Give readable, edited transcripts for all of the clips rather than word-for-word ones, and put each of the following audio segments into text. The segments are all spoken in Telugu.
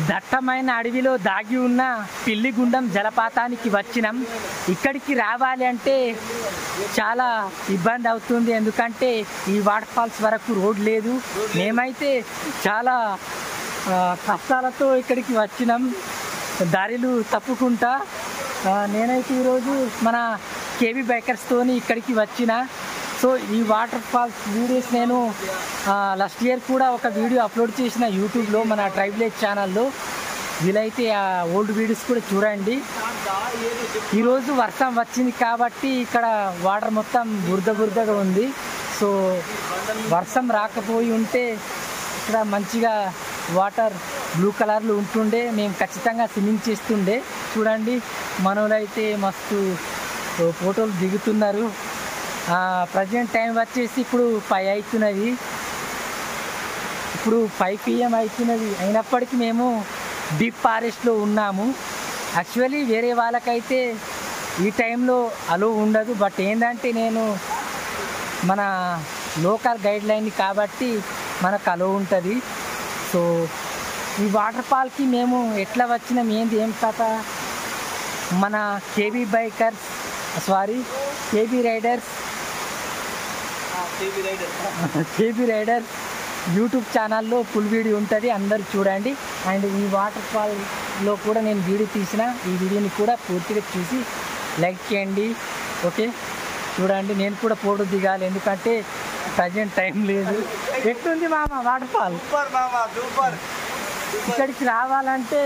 దట్టమైన అడవిలో దాగి ఉన్న పిల్లిగుండం జలపాతానికి వచ్చినాం. ఇక్కడికి రావాలి అంటే చాలా ఇబ్బంది అవుతుంది, ఎందుకంటే ఈ వాటర్ ఫాల్స్ వరకు రోడ్ లేదు. మేమైతే చాలా కష్టాలతో ఇక్కడికి వచ్చినాం, దారిలు తప్పుకుంటా. నేనైతే ఈరోజు మన కేబీ బైకర్స్తోని ఇక్కడికి వచ్చిన. సో ఈ వాటర్ ఫాల్స్ వీడియోస్ నేను లాస్ట్ ఇయర్ కూడా ఒక వీడియో అప్లోడ్ చేసిన యూట్యూబ్లో, మన ట్రైబులేజ్ ఛానల్లో. వీలైతే ఆ ఓల్డ్ వీడియోస్ కూడా చూడండి. ఈరోజు వర్షం వచ్చింది కాబట్టి ఇక్కడ వాటర్ మొత్తం బురదగా ఉంది. సో వర్షం రాకపోయి ఉంటే ఇక్కడ మంచిగా వాటర్ బ్లూ కలర్లో ఉంటుండే, మేము ఖచ్చితంగా స్విమ్మింగ్ చేస్తుండే. చూడండి మనోళ్ళైతే మస్తు ఫోటోలు దిగుతున్నారు. ప్రజెంట్ టైం వచ్చేసి ఇప్పుడు 5 అవుతున్నది, ఇప్పుడు 5 PM అవుతున్నది. అయినప్పటికీ మేము డీప్ ఫారెస్ట్లో ఉన్నాము. యాక్చువల్లీ వేరే వాళ్ళకైతే ఈ టైంలో అలో ఉండదు, బట్ ఏంటంటే నేను మన లోకల్ గైడ్ లైన్ కాబట్టి మనకు అలో ఉంటుంది. సో ఈ వాటర్ ఫాల్కి మేము ఎట్లా వచ్చినాం, ఏంది ఏం కథ, మన కేబీ రైడర్స్ యూట్యూబ్ ఛానల్లో ఫుల్ వీడియో ఉంటుంది, అందరూ చూడండి. అండ్ ఈ వాటర్ ఫాల్లో కూడా నేను వీడియో తీసిన, ఈ వీడియోని కూడా పూర్తిగా చూసి లైక్ చేయండి. ఓకే చూడండి, నేను కూడా ఫోటో దిగాలి, ఎందుకంటే ప్రజెంట్ టైం లేదు. ఎట్లుంది మామ వాటర్ ఫాల్? ఇక్కడికి రావాలంటే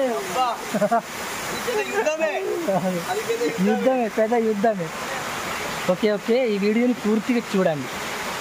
యుద్ధమే, పెద్ద యుద్ధమే. ఓకే ఈ వీడియోని పూర్తిగా చూడండి.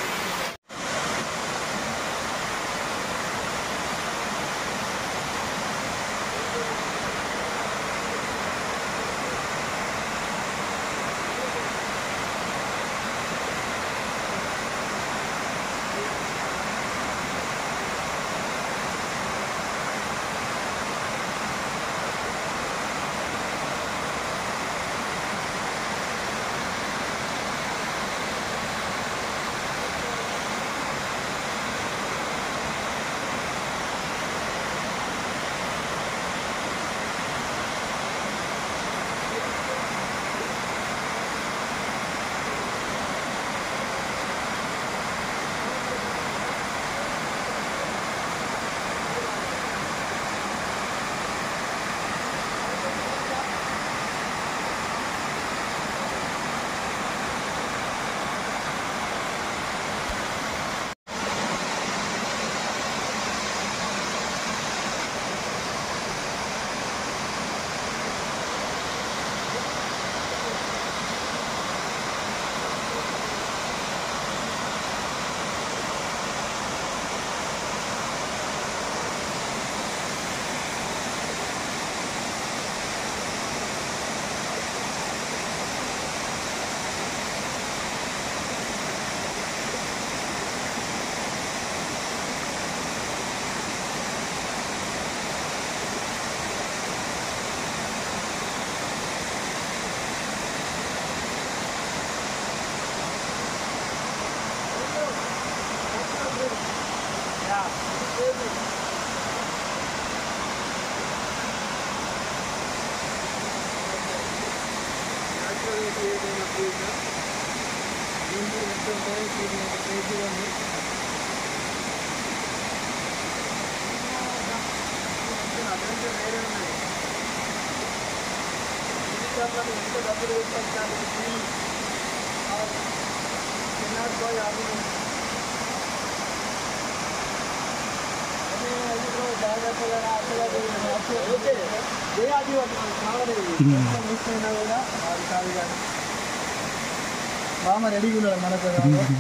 మామ రెడీగా ఉన్నాడు మనకు,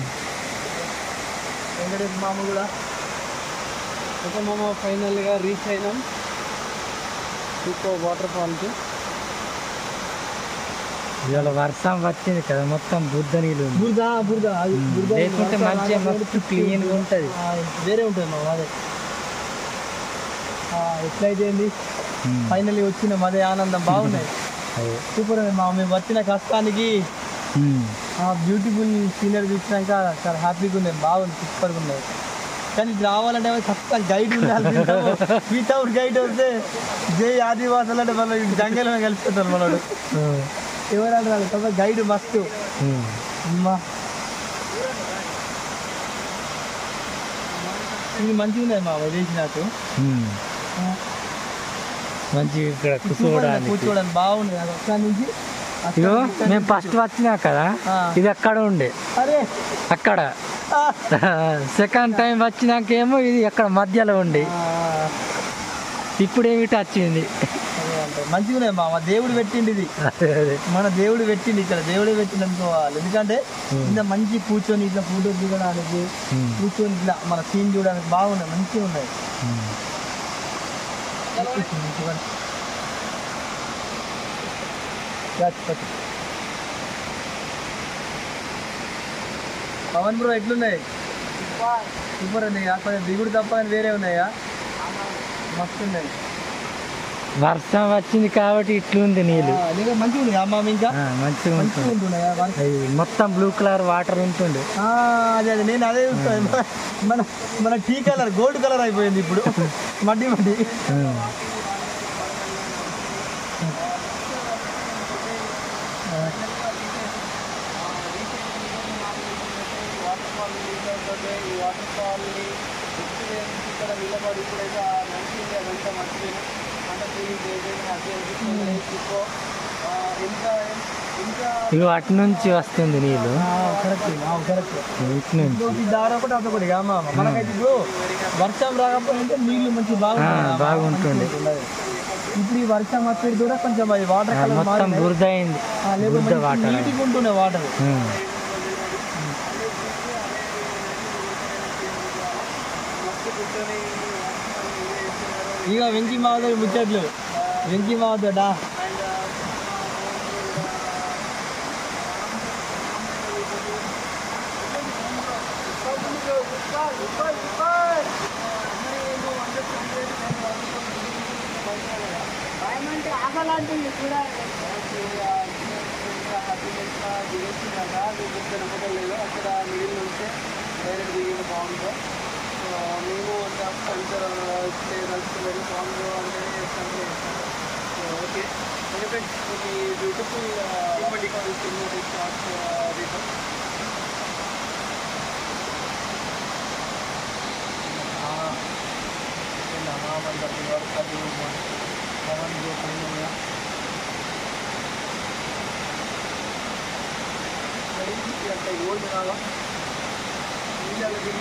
వెంకటేష్ మామ కూడా. ఒక మామ ఫైనల్గా రీచ్ అయినాం సూపర్ వాటర్ ఫాల్కి. ఇవాళ వర్షం వచ్చింది కదా, మొత్తం బురద నీళ్ళు, బురద లేకుంటే మంచిగా మస్తు క్లీన్గా ఉంటుంది, వేరే ఉంటుంది మా అదే. ఎట్లయితే ఫైనల్లీ వచ్చినాం, అదే ఆనందం. బాగున్నాయి, సూపర్ మా. మేము వచ్చిన కష్టానికి బ్యూటిఫుల్ సీనరీ చూసినాక చాలా హ్యాపీగా ఉన్నాయి, బాగుంది, సూపర్గా ఉన్నాయి. కానీ ఇది రావాలంటే ఖచ్చితంగా గైడ్ ఉండాలి. వితౌట్ గైడ్ వస్తే జై ఆదివాసులు అంటే మన జంగల్ కలిసిపోతారు మనోడు. ఎవరంటే రాదు గైడ్ మస్తు. అమ్మా ఇది మంచిగా ఉన్నాయి మా చేసి నాకు మంచి ఇక్కడ కూర్చోవడానికి బాగుంది. అక్కడి నుంచి ఇగో మేము ఫస్ట్ వచ్చినా కదా ఇది అక్కడ ఉండే అరే అక్కడ సెకండ్ టైం వచ్చినాకేమో ఇది అక్కడ మధ్యలో ఉండి ఇప్పుడు ఏమిటి వచ్చింది. మంచిగా ఉన్నాయి మా దేవుడు పెట్టిండి ఇది. మన దేవుడు పెట్టిండి ఇక్కడ దేవుడే పెట్టింది అనుకోవాలి. ఎందుకంటే ఇంత మంచి కూర్చొని ఇట్లా ఫోటో దిగడానికి కూర్చొని ఇట్లా మన సీన్ చూడడానికి బాగున్నాయి మంచిగా ఉన్నాయి. పవన్ బ్రో ఎట్లున్నాయి? సూపర్ ఉన్నాయా? కొంచెం దిగుడు తప్ప వేరే ఉన్నాయా? మస్తు ఉన్నాయి. వర్షం వచ్చింది కాబట్టి ఇట్లుంది నీళ్ళు మంచిగా ఉంది అమ్మ. ఇంకా మంచిగా మొత్తం బ్లూ కలర్ వాటర్ ఉంటుంది. అదే అదే నేను అదే చూస్తాను. మన మన టీ కలర్ గోల్డ్ కలర్ అయిపోయింది ఇప్పుడు మడ్డి మడ్డి. ఇవి అటు నుంచి వస్తుంది నీళ్ళు. దారి ఒకటి అదొకటి మనకైతే ఇప్పుడు వర్షం రాకపోతే నీళ్లు మంచి బాగుంటుంది. ఇప్పుడు ఈ వర్షం వచ్చేది కూడా కొంచెం అది వాటర్ మొత్తం బురద అయింది. నీటిగా ఉంటుండే వాటర్. ఇక వెంకీ మావతో ముచ్చట్లు వెంకీ మావతోడా ఆగలాంటివి కూడా అక్కడ నీళ్ళు ఉంటే డైరెక్ట్ దిగిన బాగుంటుంది. మేము అంటే కలిసి బాగుందో అంటే ఓకే బ్యూటిఫుల్ అంటే ఓల్డ్ రాగా నీళ్ళలో దిగి